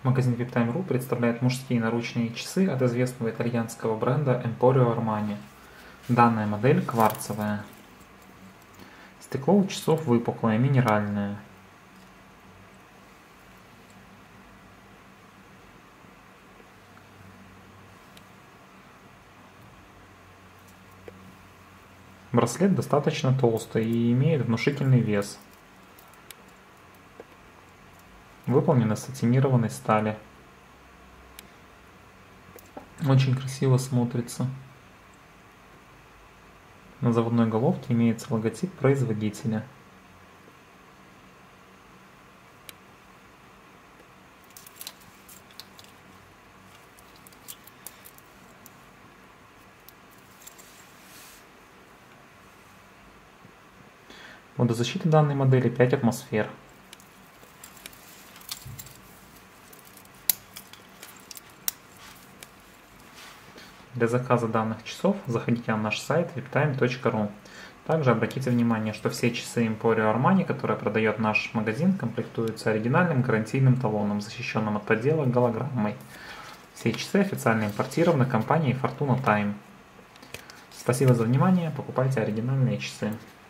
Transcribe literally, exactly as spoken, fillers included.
Магазин виптайм точка ру представляет мужские наручные часы от известного итальянского бренда Emporio Armani. Данная модель кварцевая. Стекло у часов выпуклое, минеральное. Браслет достаточно толстый и имеет внушительный вес. Выполнен из сатинированной стали. Очень красиво смотрится. На заводной головке имеется логотип производителя. Водозащита данной модели пять атмосфер. Для заказа данных часов заходите на наш сайт виптайм точка ру. Также обратите внимание, что все часы Emporio Armani, которые продает наш магазин, комплектуются оригинальным гарантийным талоном, защищенным от подделок голограммой. Все часы официально импортированы компанией Fortuna Time. Спасибо за внимание, покупайте оригинальные часы.